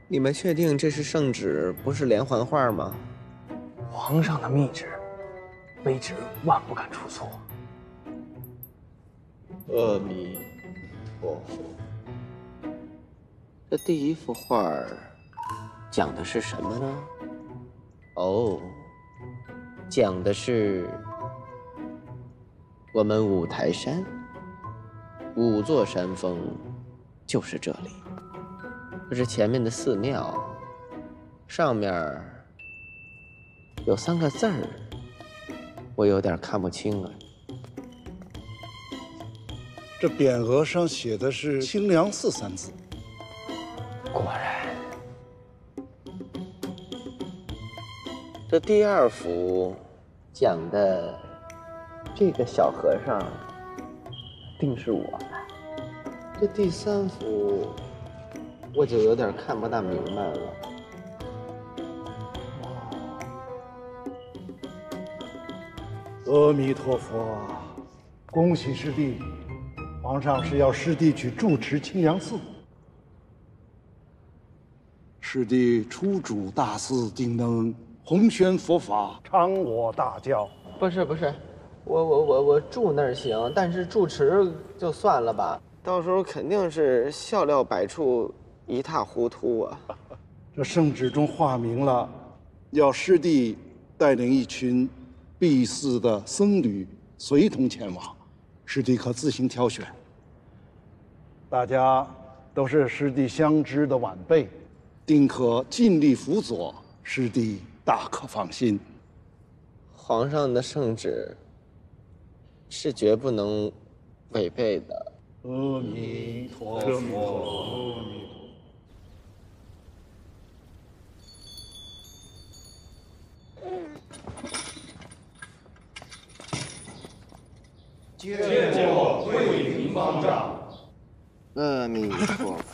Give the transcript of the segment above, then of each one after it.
你们确定这是圣旨，不是连环画吗？ 皇上的密旨，卑职万不敢出错。 阿弥陀佛。这第一幅画讲的是什么呢？哦，讲的是我们五台山，5座山峰就是这里。可是前面的寺庙上面有3个字儿，我有点看不清了。 这匾额上写的是清凉寺3字。 果然。 这第2幅讲的这个小和尚，定是我吧？这第3幅，我就有点看不大明白了。 阿弥陀佛，恭喜师弟，皇上是要师弟去住持清凉寺。师弟出主大寺，定能弘宣佛法，昌我大教。 不是，我住那儿行，但是住持就算了吧，到时候肯定是笑料百出，一塌糊涂啊。 这圣旨中话明了，要师弟带领一群避寺的僧侣随同前往，师弟可自行挑选。大家都是师弟相知的晚辈，定可尽力辅佐，师弟大可放心。 皇上的圣旨是绝不能违背的。 阿弥陀佛，阿弥陀佛。 见过贵明方丈。 阿弥陀佛。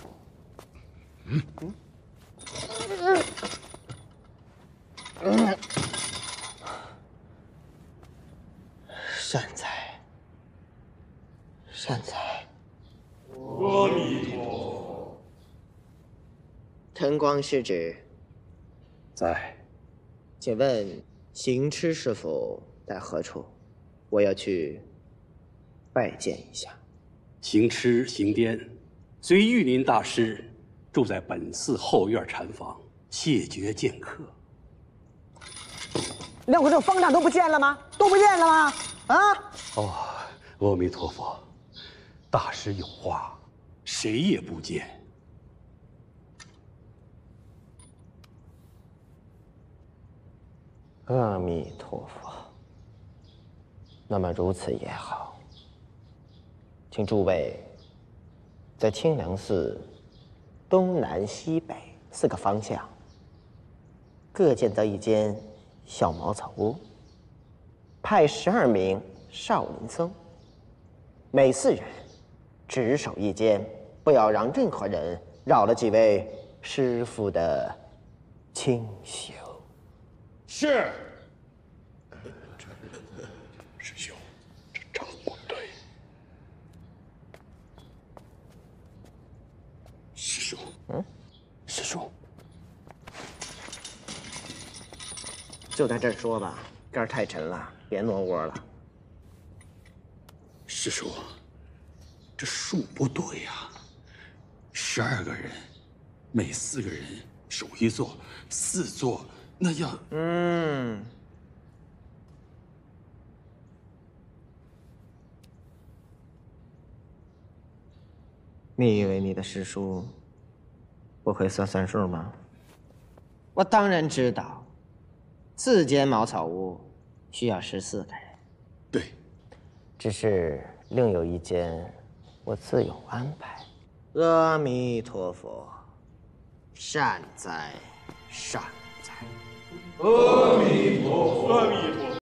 善哉，善哉。 阿弥陀佛。 晨光师侄， 在。 请问行痴师傅在何处？我要去拜见一下。 行痴、行癫，随玉林大师住在本寺后院禅房，谢绝见客。 连我这方丈都不见了吗？都不见了吗？啊！ 哦，阿弥陀佛，大师有话，谁也不见。 阿弥陀佛。那么如此也好，请诸位在清凉寺东南西北4个方向各建造一间小茅草屋，派12名少林僧，每4人值守一间，不要让任何人扰了几位师父的清修。 是。 师兄，这账不对。 师兄，师兄， 就在这儿说吧，这儿太沉了，别挪窝了。 师叔，这数不对呀，12个人，每4个人守一座，4座，那要…… 你以为你的师叔不会算数吗？我当然知道，4间茅草屋需要14个人。 对， 只是另有一间我自有安排。阿弥陀佛，善哉，善哉。 阿弥陀佛，阿弥陀佛。